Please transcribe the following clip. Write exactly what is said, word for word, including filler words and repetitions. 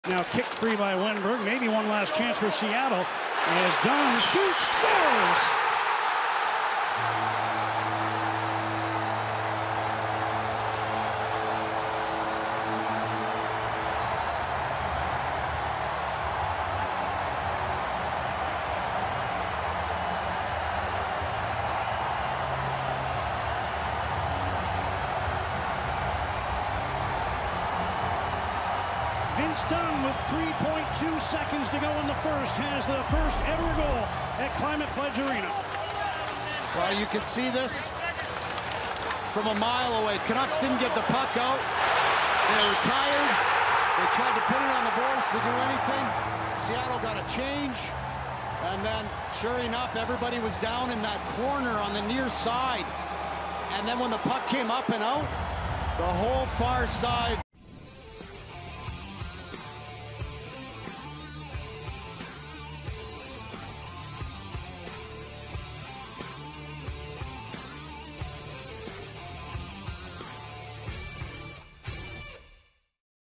Now kicked free by Wenberg. Maybe one last chance for Seattle. As Dunn shoots, scores! Vince Dunn with three point two seconds to go in the first has the first ever goal at Climate Pledge Arena. Well, you can see this from a mile away. Canucks didn't get the puck out. They were tired. They tried to put it on the boards to do anything. Seattle got a change. And then, sure enough, everybody was down in that corner on the near side. And then when the puck came up and out, the whole far side